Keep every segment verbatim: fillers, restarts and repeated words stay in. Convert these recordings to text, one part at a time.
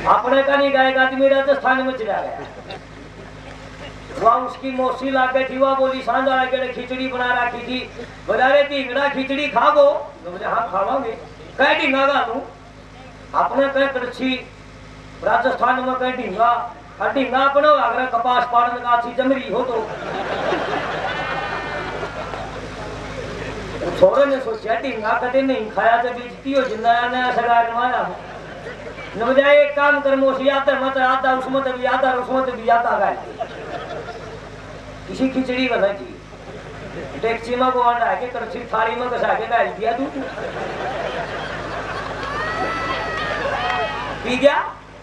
अपने का नहीं गाएगा आदमी राजस्थान में चला गया। वहाँ उसकी मौसी ला गई थी, वह बोली सांझा के खिचड़ी बना रखी थी, बजा रही थी इंगड़ा खिचड़ी खा गो। तो बोले हाँ खावांगे। कह ढींगा गा तू अपने कह कृषि राजस्थान में कह ढींगा और ढींगा अपने अगर कपास पाड़न का अच्छी जमरी हो तो छोरे ने सोचा ढींगा कदे नहीं खाया तो बेचती हो जिंदा नया सगार मारा न बजाय एक काम कर मोसी आता मत आता उसमें तो भी आता उसमें तो भी आता गाय किसी खिचड़ी बना जी टैक्सी में को अंडा के करछी थाली में घसा के डाल दिया दूध पी गया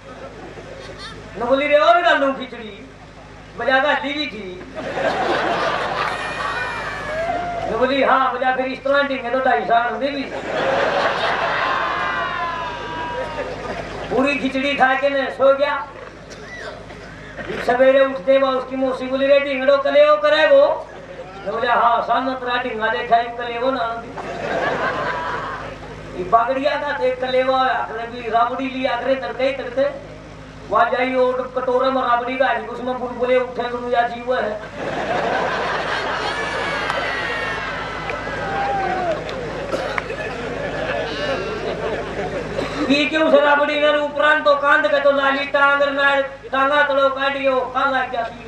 न बोली रे और डालू खिचड़ी बजा गाली भी थी न बोली हाँ बजा फिर इस तरह ढींगे तो ढाई साल दे भी पूरी खिचड़ी खा के न सो गया। सवेरे उठते वह उसकी मौसी बोली रे ढींगड़ो कले वो करे वो बोले हाँ सामने तेरा ढींगा देखा है कले वो ना बागड़िया का थे कले वो आखिर भी राबड़ी ली आखिर तड़के ही तड़के वहाँ जाई और कटोरे में राबड़ी का है उसमें बुलबुले उठे तो या जीव है पी के उस राबड़ी ने उपरांत तो कांद के तो लाली टांग ना टांगा तलो काटियो काला क्या पी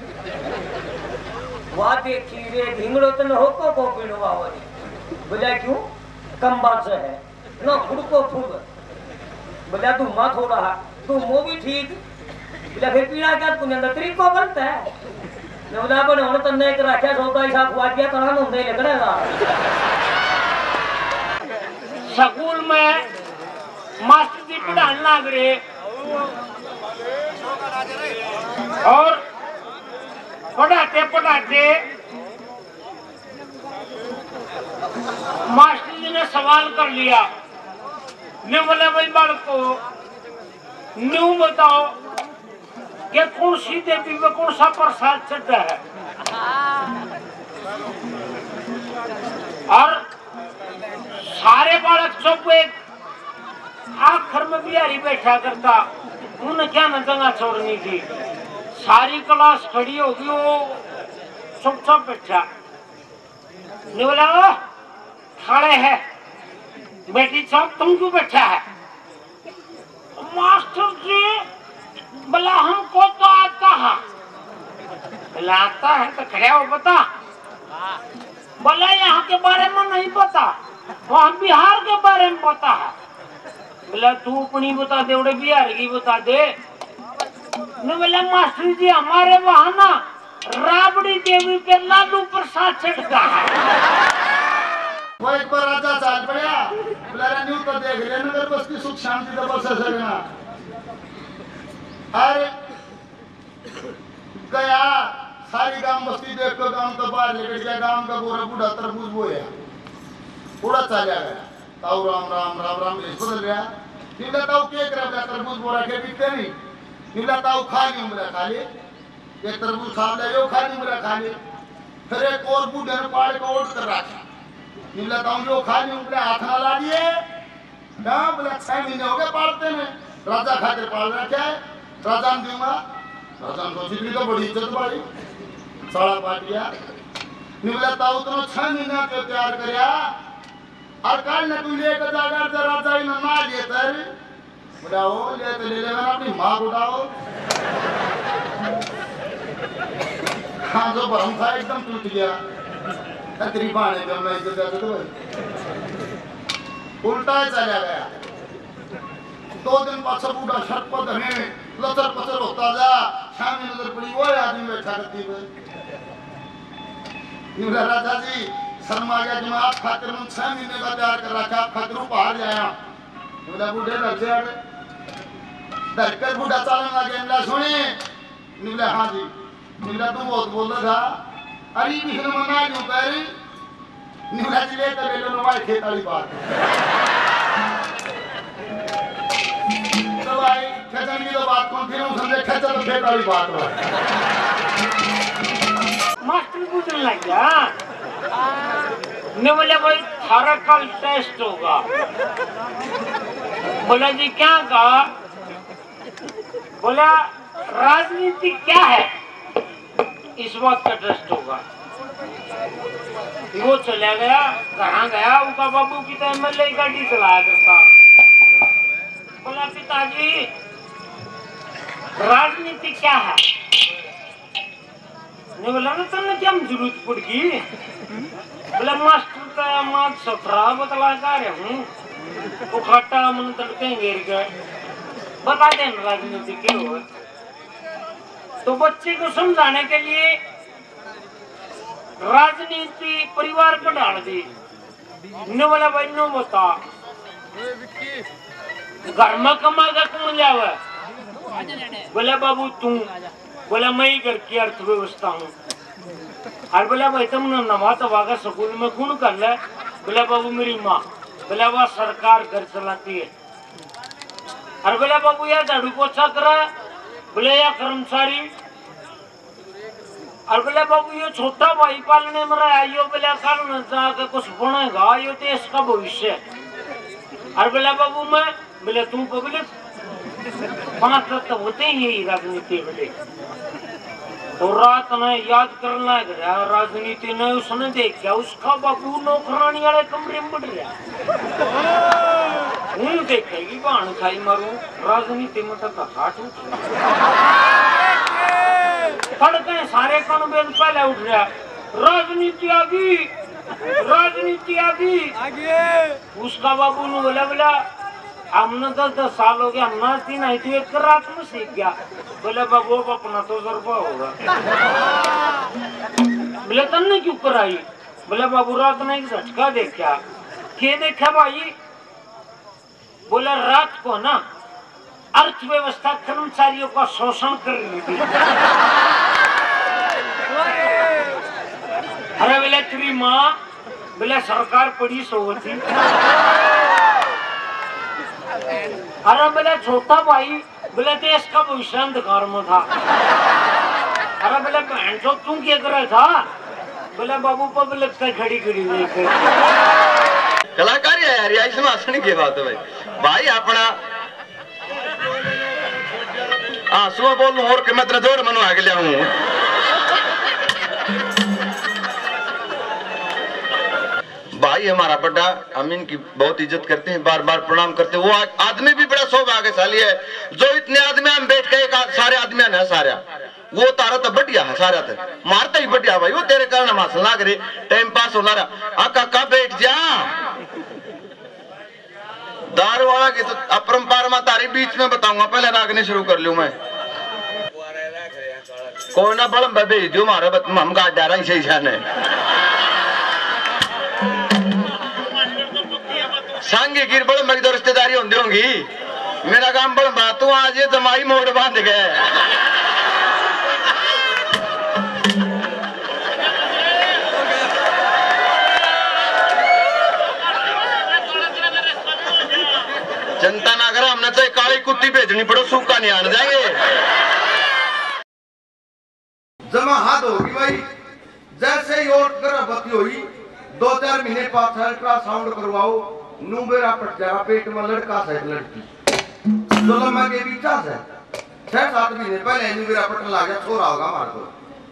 वाते खीरे ढींगड़ो तन होको को पीनो आवरी बोला क्यों कम बात से है न खुद को फूल बोला तू मत हो रहा तू मो भी ठीक बोला फिर पीना क्या तू अंदर तरीको बनता है न बोला बने होने तन्ने एक रखा सोता ऐसा खुआ दिया तना होंदे लगड़ेगा स्कूल में मास्टर जी पढ़ाने लग रहे और पढ़ाते पढ़ाते मास्टर जी ने सवाल कर लिया ने बोले भाई बालको न्यू बताओ कि कौन सी देवी में कौन सा प्रसाद चढ़ता है और सारे बालक चुप एक आखिर में बिहारी बैठा करता उन्हें क्या न जगह छोड़नी थी सारी क्लास खड़ी होगी वो चुप चुप बैठा नहीं बोला खड़े है बेटी चौक तुम क्यों बैठा है मास्टर जी बोला हमको तो आता है बोला आता है तो खड़े हो बता बोला यहाँ के बारे में नहीं पता वहाँ बिहार के बारे में पता है बोला तू अपनी बता दे उड़े बिहार की बता दे ने बोला मास्टर जी हमारे वहाँ ना राबड़ी देवी पे लालू प्रसाद चढ़ता है वो एक बार राजा चाल पड़ा बोला न्यू तो देख ले नगर बस की सुख शांति तो बस सजना अरे गया सारी गांव बस्ती देख को गांव तो बाहर लेकर गया गांव का पूरा बूढ़ा तरबूज बोया पूरा चला गया ताऊ राम राम राम राम इस बदल गया निला ताऊ के कर गया तरबूज बोरा के बीते नहीं निला ताऊ खा नहीं उमरा खा ले एक तरबूज खा ले यो खा नहीं उमरा खा ले फिर एक और बूढ़े ने पाड़ को ओढ़ कर रखा निला ताऊ जो खा नहीं उमरा हाथ ना ला दिए ना बोला छह महीने हो गए पालते में राजा खातिर पाल रखा है राजा ने दूंगा राजा ने सोची तो बड़ी इज्जत भाई साड़ा पाटिया निला ताऊ तो छह महीने के तैयार करया और कल ने तू लेकर जाकर तो राजा ने ना लिए तर उड़ाओ ले तो ले लेना अपनी माँ को उड़ाओ हाँ जो भरम था एकदम टूट गया तकरीबन है जब मैं इधर जाता तो उल्टा चला गया दो दिन पाछा बूढ़ा शर्ट पर धने लचर पचर होता जा शाम में नजर पड़ी वो आदमी बैठा करती है निवला राजा जी शर्मा गया कि मैं आप खातिर में छह महीने का तैयार कर रखा आप खातिर बाहर जाया निवला बूढ़े डर से आगे डर कर बूढ़ा चालन लगे निवला सुने निवला हाँ जी निवला तुम बहुत बोल रहा था अरे भी फिर मना क्यों कह रही निवला जी ले कर ले लो हमारे खेत वाली बात तो भाई खेचन की तो बात कौन थी हम समझे खेचा तो खेत वाली बात हुआ मास्टर पूछने लग गया ने बोले भाई थारा कल टेस्ट होगा बोला जी क्या कहा बोला राजनीति क्या है, इस बात का ट्रस्ट होगा। वो चला गया, कहाँ गया, उनका बाबू की तो एमएलए गाड़ी चलाया करता। बोला पिताजी राजनीति क्या है? ने बोला ना तुमने क्या जरूरत पड़गी? बोला मास्टर तो मात सफरा बतला कर हूँ, वो खट्टा मन तड़के गिर गए, बता दें राजनीति क्यों हो। तो बच्चे को समझाने के लिए राजनीति परिवार को डाल दी। ने बोला भाई नो बता, घर में कमा का कौन जावे? बोला बाबू तू। बोला मैं ही घर की अर्थव्यवस्था हूँ। और बोला भाई तुमने नवा तवा का स्कूल में कौन कर ले? बोला बाबू मेरी माँ। बोला वह सरकार घर चलाती है। और बोला बाबू यार झाड़ू पोछा करा? बोले या कर्मचारी। और बोले बाबू ये छोटा भाई पालने में रहा यो, बोले कल न जाकर कुछ बनेगा, यो देश का भविष्य है। और बोला बाबू मैं, बोले तू पब्लिक। पांच तत्व होते ही यही राजनीति बोले। तो रात ने याद करना गया राजनीति ने, उसने देखा उसका बाबू नौकरानी वाले कमरे में बढ़ रहा। हूं देखेगी बाण खाई मारू राजनीति में तो हाथ उठ तड़के सारे कण बेद पहले उठ रहा। राजनीति आ गई, राजनीति आ गई। उसका बाबू ने बोला बोला हमने दस दस साल हो गया, हमने तीन आई थी एक रात में सीख गया। बोले बाबू अपना तो जरबा होगा। बोले तुमने क्यों कराई? बोले बाबू रात ने एक झटका देखा। क्या देखा भाई? बोला रात को ना अर्थव्यवस्था कर्मचारियों का शोषण कर रही थी। अरे बोले तेरी माँ, बोले सरकार पड़ी सो थी। अरे बोले छोटा भाई, बोले देश का भविष्य अंधकार में था। अरे बोले बहन चो तू क्या कर रहा था? बोले बाबू पब्लिक से खड़ी खड़ी देख कलाकारी है यार, इसमें हंसने की बात है भाई। भाई अपना हाँ सुबह बोल और के मैं तेरा जोर मनवा के लिया हूँ। भाई हमारा बड़ा, हम इनकी बहुत इज्जत करते हैं, बार बार प्रणाम करते हैं। वो आदमी भी बड़ा सौभाग्यशाली है जो इतने आदमी हम बैठ के एक सारे आदमी है सारा, वो तारा तो बढ़िया है सारा तो मारता ही बढ़िया भाई। वो तेरे कारण हम हंस लग रहे, टाइम पास हो रहा। आका का बैठ जा दारू वाला की तो अपरंपार में तारी बीच में बताऊंगा, पहले नागने शुरू कर लूं मैं। कोई ना बड़म भेज दो मारे हम गाड़ डारा सही जाने सांगे गिर बड़म मेरी तो रिश्तेदारी होंगी होंगी। मेरा काम बड़म बात तू आज ये जमाई मोड़ बांध गए। जनता नगर हमने तो काली कुत्ती भेजनी पड़ो, सूखा नहीं आने जाएंगे। जमा हाथ होगी भाई, जैसे ही और गर्भवती हुई दो चार महीने पास अल्ट्रासाउंड करवाओ, नूबेरा पट जाएगा पेट में लड़का से लड़की जो लम्बा के बीचा से छह सात महीने पहले नूबेरा पटन ला गया, छोरा होगा हमारे को।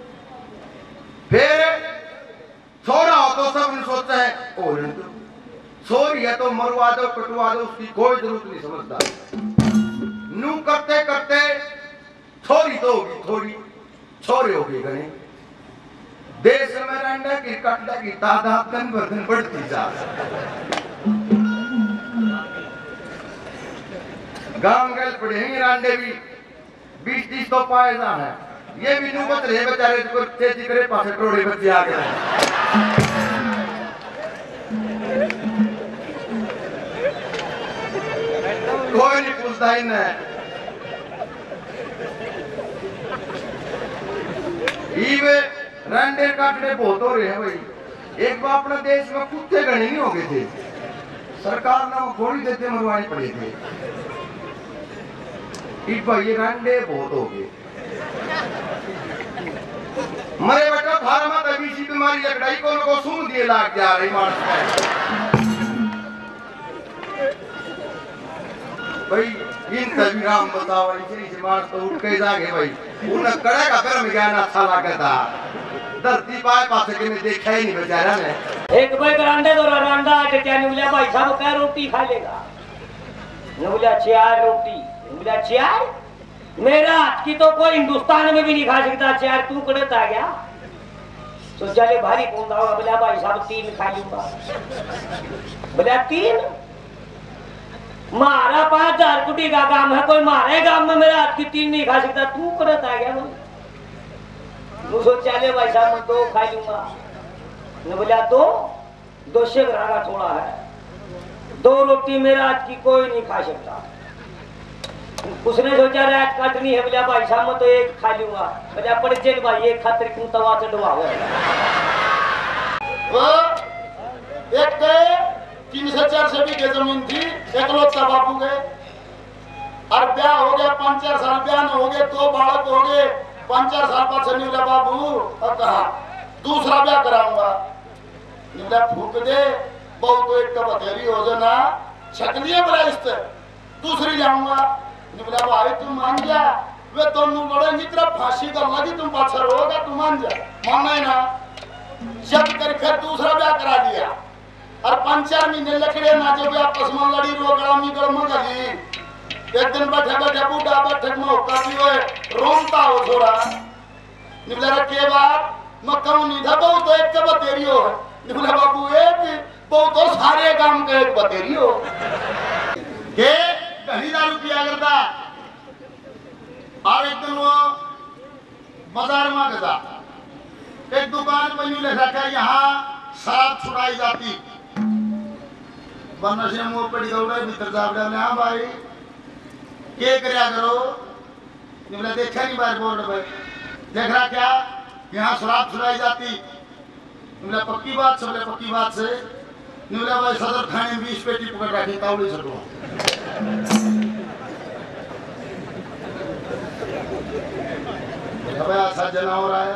फिर छोरा हो तो सब ने सोचता है ओ छोरी है तो मरवा दो कटवा दो, उसकी कोई जरूरत नहीं समझता। नू करते करते छोरी तो होगी थोड़ी, छोरे होगी गणे। देश में रहने की कटने की तादाद दिन ब दिन बढ़ती जा। गांव गल पढ़ेंगे रांडे भी बीस तीस तो पाए जाना है। ये भी नू बच रहे बेचारे को तेजी करे पासे टोड़े बच्चे आ गए। कोई नहीं पूछता ही नहीं। ईवे रंडे काटने बहुत हो रहे हैं भाई। एक बार अपने देश में कुत्ते गणे नहीं हो गए थे, सरकार ने गोली देते मरवाने पड़े थे। इस भाई ये रंडे बहुत हो गए। मरे बेटा थारा में तभी सी बीमारी लकड़ाई को को सुन दिए लाग जा रही मार भाई। इन तभी राम बताओ इसी से मार तो उठ के जागे भाई उन्हें कड़े का गर्म ज्ञान अच्छा लगा था धरती पाए पासे के ने देखा ही नहीं बेचारा ने एक भाई करांडे तो रांडा के क्या निकला भाई साहब क्या रोटी खा लेगा निकला चार रोटी निकला चार मेरा हाथ की तो कोई हिंदुस्तान में भी नहीं खा सकता चार तू कड़ता आ गया तो चले भारी कौन होगा बोला भाई साहब तीन खा लूंगा बोला तीन मारा पांच हजार कुटी का काम है कोई मारे गांव में मेरे हाथ की तीन नहीं खा सकता तू करत आ गया मुझे चले भाई साहब मैं दो खा लूंगा ने बोला दो दो से ग्रागा थोड़ा है दो रोटी मेरे हाथ की कोई नहीं खा सकता उसने सोचा रात काटनी है बोला भाई साहब मैं तो एक खा लूंगा बोला पड़ जेल भाई एक खातिर क्यों तवा चढ़वा वो एक गए तीन से चार से भी जमीन थी एक लोग का बापू गए और ब्याह हो गया पांच चार साल ब्याह हो गए दो बालक हो गए पांच चार साल बाद से निकला बाबू और कहा दूसरा ब्याह कराऊंगा निकला फूक दे बहुत तो एक का बतेरी हो जाना छकलिए बड़ा इस दूसरी जाऊंगा निकला भाई तुम मान जा वे दोनों लड़ेंगी तरफ फांसी कर लगी तुम पाछर होगा तुम मान जा माना ना जब करके दूसरा ब्याह करा दिया और पांच चार महीने लकड़े ना जो आपस में लड़ी रो गड़ामी गड़म गली एक दिन बैठे बैठे बूढ़ा बैठक में होता भी हो रोमता हो थोड़ा निकला के बाद मैं कहूँ नहीं था बहुत एक का बतेरी हो निकला बाबू एक बहुत तो सारे काम का एक बतेरी हो के घनी दारू पिया करता और एक दिन वो बाजार में गया एक दुकान पर यूं लिखा था यहाँ शराब छुड़ाई जाती बनना से मुंह पड़ी दौड़ा भीतर जाब डाले हाँ भाई के करया करो निकला देखा नहीं बाहर बोर्ड पे देख रहा क्या यहाँ शराब छुड़ाई जाती निकला पक्की बात से बोले पक्की बात से निकला भाई सदर थाने में बीस पेटी पकड़ रखी तावड़ी छटो भाई ऐसा जनावर आया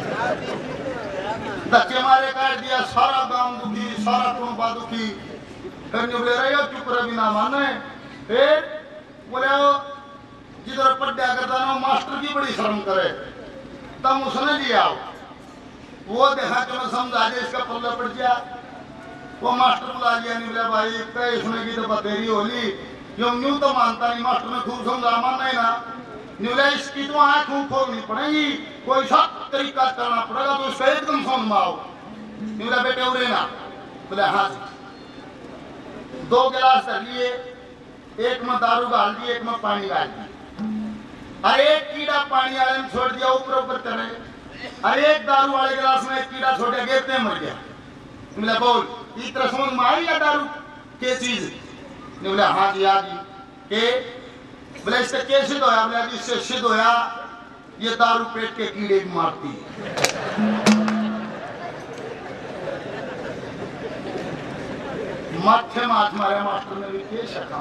धक्के मारे काट दिया सारा गांव दुखी सारा टोंपा दुखी फिर निकले रहे चुप रहे बिना माने फिर बोले जिधर पढ़ा करता ना मास्टर की बड़ी शर्म करे तब उसने लिया वो देखा कि मैं समझा दे इसका पल्ला पड़ गया वो मास्टर बुला लिया निकला भाई कई सुने की तो बतेरी होली जो यूं तो मानता नहीं मास्टर ने खूब समझा मानना ही ना निकला इसकी तो आँख खूब खोलनी पड़ेगी कोई सा तरीका करना पड़ेगा तो उसका एकदम समझ में आओ निकला बेटे उड़े ना बोले हाँ दो गिलास धर लिए एक में दारू डाल दी एक में पानी डाल दी अरे एक कीड़ा पानी वाले में छोड़ दिया ऊपर ऊपर चले अरे एक दारू वाले गिलास में एक कीड़ा छोड़ दिया गिरते मर गया निकला बोल इतना समझ में आई या दारू के चीज निकला हाँ जी हाँ जी के बोले इससे क्या सिद्ध होया बोले इससे सिद्ध होया ये दारू पेट के कीड़े भी मारती है माथे माथ मारे मास्टर ने भी के शका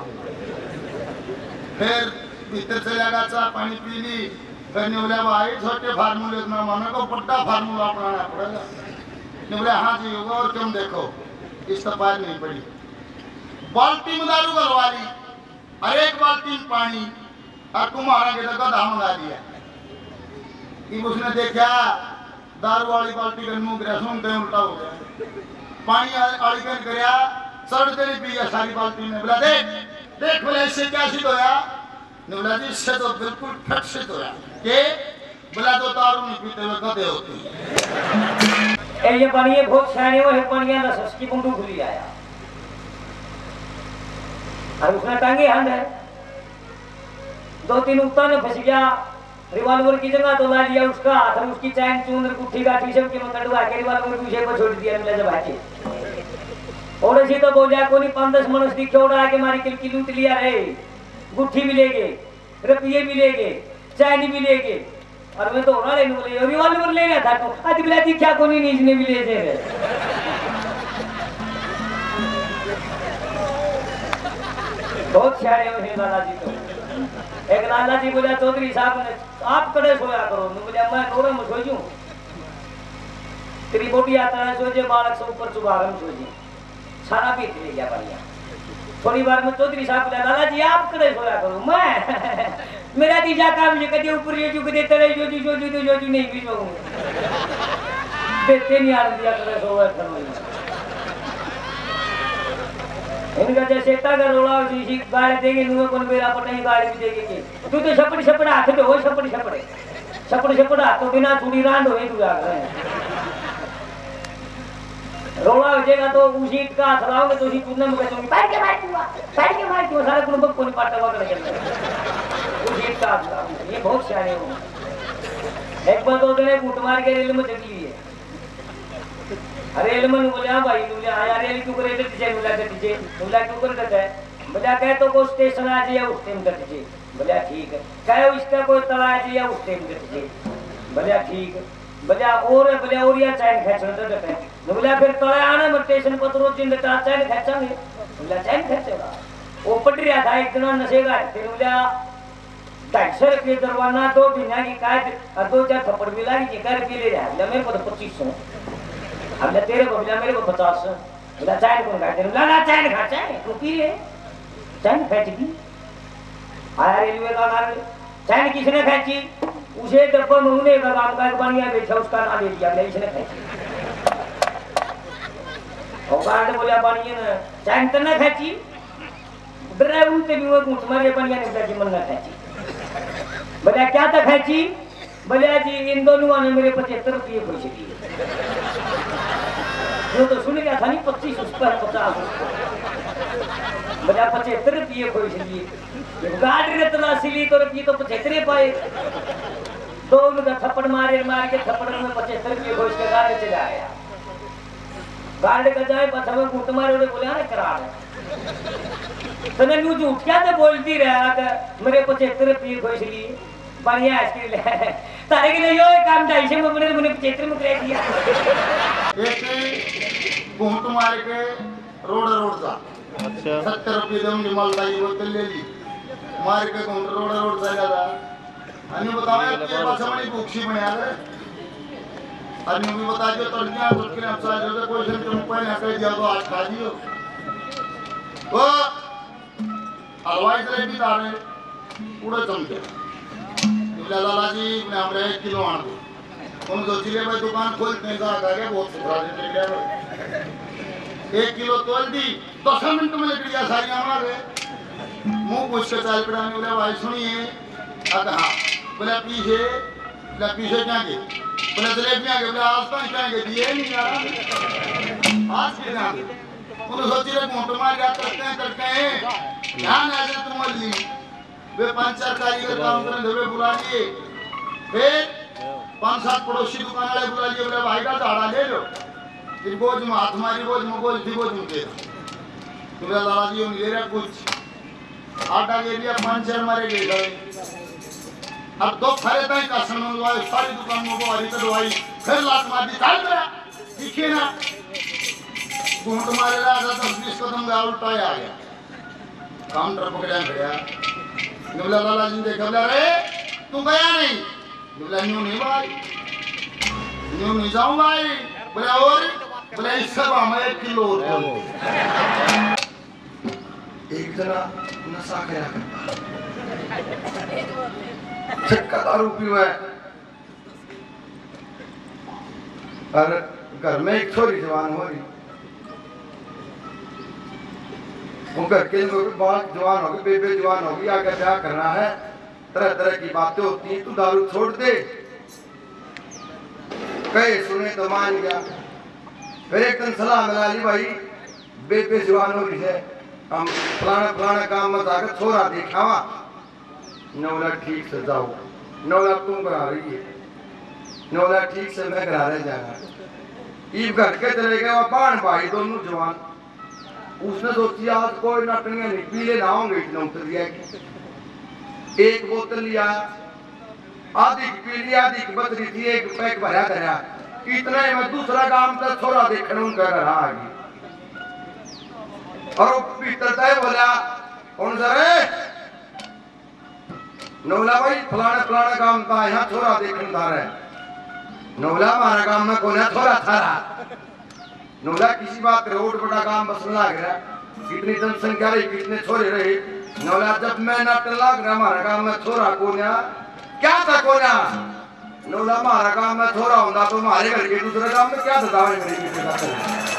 फिर भीतर से लगा चाह पानी पी ली फिर ने बोला भाई छोटे फार्मूले में मानो को बड़ा फार्मूला अपनाना पड़ेगा ने बोला हाँ जी होगा और क्यों देखो इस तपार नहीं पड़ी बाल्टी में दारू गलवा ली और एक बाल्टी में पानी और तुम्हारा के तो गधा मंगा दिया कि उसने देखा दारू वाली बाल्टी का मुंह गिरा सुनते उल्टा हो गया पानी आड़ी कर गया सड़ते नहीं पी सारी बाल्टी ने बोला देख देख बोले इससे क्या सिद्ध होया ने बोला जी इससे तो बिल्कुल फट सिद्ध होया के बोला तो दारू नहीं पीते हुए गधे होते ए ये पानी बहुत सियाने हो है पानी ना सस्ती बंदू खुली आया और उसने टांगे हंड है दो तीन उत्ता ने फंस गया रिवॉल्वर की जगह तो ला लिया उसका और उसकी चैन चूंद गुट्ठी गाठी सब के मंगड़वा के रिवॉल्वर पीछे पर छोड़ दिया मिला जब आके और ऐसी तो बोलिया कोनी पांच दस मनुष्य दिखे उड़ा के मारी किल की लूट लिया रे गुट्ठी भी ले गए रुपये भी ले गए चैन भी ले गए और मैं तो होना लेने बोले रिवॉल्वर ले गया था तो आज बिला दिखा कोनी नहीं इसने भी ले जे बहुत सारे हो लाला जी तो एक लाला जी बोला चौधरी साहब ने आप कड़े सोया करो बोले मैं नोरे में सोजूं तेरी बोटी आता है सोजे बालक से ऊपर चुबारम सोजी सारा भी ले गया बढ़िया थोड़ी बार में चौधरी साहब बोला लाला जी आप करे सोया करो मैं मेरा तीजा काम ये कदे ऊपर ये जो कदे तले जो जो जो जो जो नहीं भी सोऊं देते नहीं आ दिया करे सोया करो इनका जैसे ता का रोला जी गाड़ी देंगे नुए कौन मेरा पटाई गाड़ी भी देंगे तू तो छपड़ छपड़ हाथ पे हो छपड़ छपड़ छपड़ छपड़ हाथ तो बिना चूड़ी रांड होए तू आ रोला हो जाएगा तो उसी का हाथ लाओगे तो उसी चूड़ने में कहते बैठ के मार दूंगा बैठ के मार दूंगा सारे कुटुंब को नहीं पाटा हुआ कर उसी का हाथ लाओगे ये बहुत सियाने हो एक बार दो दिन कूट मार के रेल में चली है अरे एलमन बोला भाई बोले आया रेल क्यों करे दीजिए बोला दीजिए बोला क्यों कर देता है बोला कहे तो कोई स्टेशन आ जाए उस टाइम कर दीजिए बोला ठीक है कहे इसका कोई तला आ जाए उस टाइम कर दीजिए बोला ठीक है बोला और बोला और या चैन खींचना तो देते हैं बोला फिर तला आने में स्टेशन पर रोज दिन देता चैन खींचेंगे बोला चैन खींचेगा वो पट रहा था एक दिन नशेगा फिर बोला ढाई सौ रुपये दरवाना दो महीना की काट और दो चार थप्पड़ भी लगी कर पी ले रहा है मेरे को तो पच्चीस सौ हमने तेरे को मिला मेरे को पचास बोला चैन कौन खाते बोला ना चैन खा चैन तू पी ले चैन खींचगी आया रेलवे का कारण चैन किसने खींची उसे डब्बा मंगने का काम का बनिया बैठा उसका नाम ले लिया इसने खींची और गार्ड बोला बनिए ना चैन तो ना खींची ड्राइवर उनसे भी वो घूट मारे बनिया ने बोला जी मन ना खींची बोला क्या था खींची बोला जी इन दोनों ने मेरे पचहत्तर रुपये पैसे दिए वो तो सुन गया था नहीं पच्चीस उस पर पचास बोला पचहत्तर रुपये खोई लिए गाड़ी ने तलाशी ली तो रुपये तो पचहत्तर पाए दो उनका थप्पड़ मारे मार के थप्पड़ में पचहत्तर रुपये खोज के गाड़ी चला आया गाड़ी का जाए बस हमें घूट मारे उन्हें बोला ना करा तो ने न्यू झूठ क्या तो बोलती रहा मेरे पचहत्तर रुपये खोज लिए बढ़िया है तारे के लिए यो काम ढाई सौ में मैंने मैंने पचहत्तर में कर दिया एक घूंट मार के रोड रोड जा अच्छा सत्तर रुपये दम निमल दाई बोतल ले ली मार के घूंट रोड रोड जा जा अन्य बताओ ये भाषा में भूखी बना है अन्य भी बता दो तड़कियां चुटकी अब सा जो कोई से तुम पहले हटे दिया तो आज खा दियो वो हलवाई से भी तारे पूरा चमके लाला जी ने हमरे एक किलो आन दो उन दो चिले भाई दुकान खोलते का आगे बहुत सुधरा दे गया एक किलो तोल दी दस मिनट में निकल गया सारी हमारे मुंह पूछ के चाल पड़ा ने बोला भाई सुनिए अगर हाँ बोला पीछे बोला पीछे क्या के बोला जलेबियां के बोला आज तक क्या के दिए नहीं यार आज के ना उन दो चिले घूंट मार गया करते हैं करते हैं ध्यान आ जाए तुम ली वे पांच चार कारीगर काम करने वे बुला लिए फिर पांच सात पड़ोसी दुकान वाले बुला लिए बोले भाई का झाड़ा ले लो फिर बोझ में हाथ मारी बोझ में बोझ थी बोझ में दे तो बोला लाला जी ले रहा कुछ आटा ले लिया पांच चार मारे गए अब दो खरे तय का समन्वय सारी दुकान में वो हरी दवाई फिर लात मार दी चल मेरा दिखे ना घूंट मारे ला दस बीस कदम का उल्टा आ गया काउंटर पकड़ा गया बोला लाला जी देखा बोला रे तू गया नहीं बोला न्यू नहीं भाई न्यू नहीं जाऊं भाई बोला और बोला इस सब हमें एक किलो एक जना नशा करा करता छक्का दारू पीवा और घर में एक छोरी जवान हो रही वो घर के लोग बहुत जवान हो गए बेबे जवान होगी आगे ब्याह करना है तरह तरह की बातें होती हैं तू दारू छोड़ दे कहे सुने तो मान गया फिर एक दिन सलाह मिला ली भाई बेबे जवान हो रही है हम फलाना फलाना काम मत आकर छोरा दिखावा नौला ठीक से जाओ नौला तुम करा रही है नौला ठीक से मैं करा रहे जाना ईब घर के चले गए बाण भाई दोनों जवान उसने सोची आज कोई नटनिया नहीं पीले ना होंगे इतना उतर गया कि एक बोतल लिया आधी पी लिया आधी बच रही थी एक पैक भरा धरा इतना ही मैं दूसरा काम था छोरा देखने उनका घर आ गई और वो पीटता है बोला कौन सा रे नौला भाई फलाना फलाना काम था यहाँ छोरा देखने था रहे नौला हमारा काम में कौन है छोरा थारा नौला किसी बात रोड बड़ा काम बस लग रहा कितनी जनसंख्या रही, कितने छोरे रहे। नौला जब मैं नाटक लाग रहा हमारा गांव में छोरा कोन्या क्या था कोन्या नौला हमारा गांव में छोरा होता तो हमारे घर के दूसरे गांव में क्या था दावे मेरे